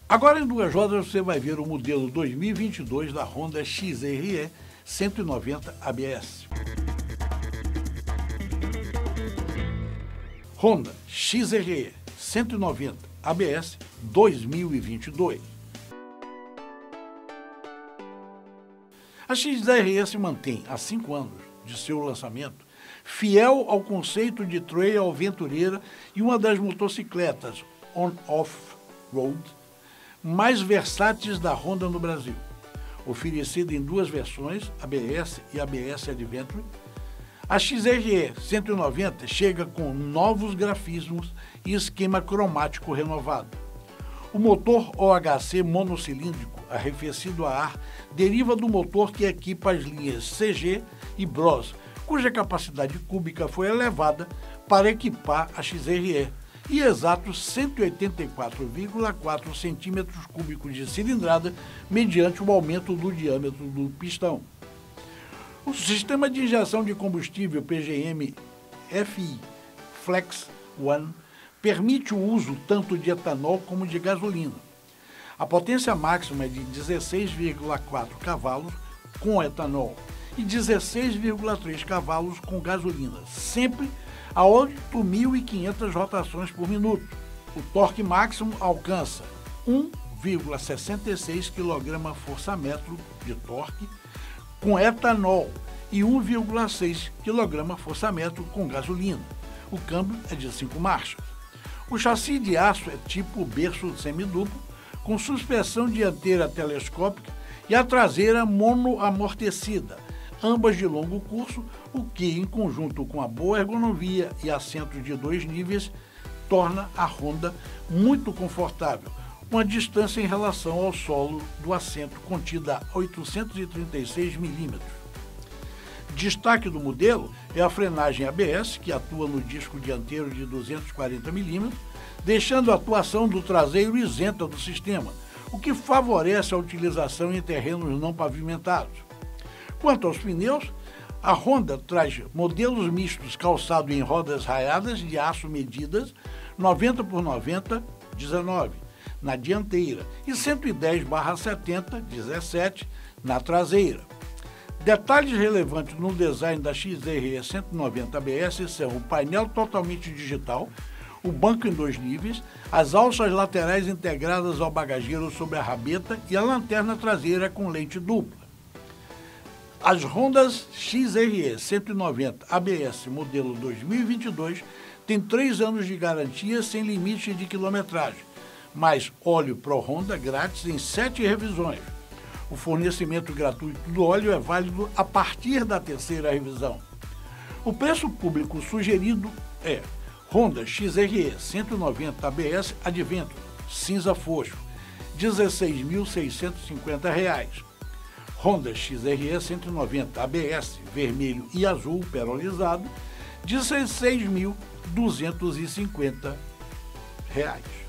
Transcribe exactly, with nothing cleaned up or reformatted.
Agora em duas rodas você vai ver o modelo dois mil e vinte e dois da Honda X R E cento e noventa A B S. Honda X R E cento e noventa A B S dois mil e vinte e dois. A X R E se mantém há cinco anos de seu lançamento, fiel ao conceito de trail aventureira e uma das motocicletas on-off-road mais versáteis da Honda no Brasil. Oferecida em duas versões, A B S e A B S Adventure, a X R E cento e noventa chega com novos grafismos e esquema cromático renovado. O motor O H C monocilíndrico arrefecido a ar deriva do motor que equipa as linhas C G e Bros, cuja capacidade cúbica foi elevada para equipar a X R E, e exatos cento e oitenta e quatro vírgula quatro centímetros cúbicos de cilindrada mediante o aumento do diâmetro do pistão. O sistema de injeção de combustível P G M F I Flex One permite o uso tanto de etanol como de gasolina. A potência máxima é de dezesseis vírgula quatro cavalos com etanol e dezesseis vírgula três cavalos com gasolina, sempre a oito mil e quinhentas rotações por minuto. O torque máximo alcança um vírgula sessenta e seis quilograma-força-metro de torque com etanol e um vírgula seis quilograma-força-metro com gasolina. O câmbio é de cinco marchas. O chassi de aço é tipo berço semiduplo, com suspensão dianteira telescópica e a traseira monoamortecida, ambas de longo curso, o que, em conjunto com a boa ergonomia e assentos de dois níveis, torna a Honda muito confortável, com a distância em relação ao solo do assento contida a oitocentos e trinta e seis milímetros. Destaque do modelo é a frenagem A B S, que atua no disco dianteiro de duzentos e quarenta milímetros, deixando a atuação do traseiro isenta do sistema, o que favorece a utilização em terrenos não pavimentados. Quanto aos pneus, a Honda traz modelos mistos calçados em rodas raiadas de aço medidas noventa por noventa, dezenove, na dianteira e cento e dez por setenta, dezessete, na traseira. Detalhes relevantes no design da X R E cento e noventa A B S são o painel totalmente digital, o banco em dois níveis, as alças laterais integradas ao bagageiro sobre a rabeta e a lanterna traseira com lente dupla. As Hondas X R E cento e noventa A B S modelo dois mil e vinte e dois têm três anos de garantia sem limite de quilometragem, mais óleo Pro Honda grátis em sete revisões. O fornecimento gratuito do óleo é válido a partir da terceira revisão. O preço público sugerido é Honda X R E cento e noventa A B S Adventure, cinza fosco, dezesseis mil seiscentos e cinquenta reais. Honda X R E cento e noventa A B S vermelho e azul perolizado, dezesseis mil duzentos e cinquenta reais.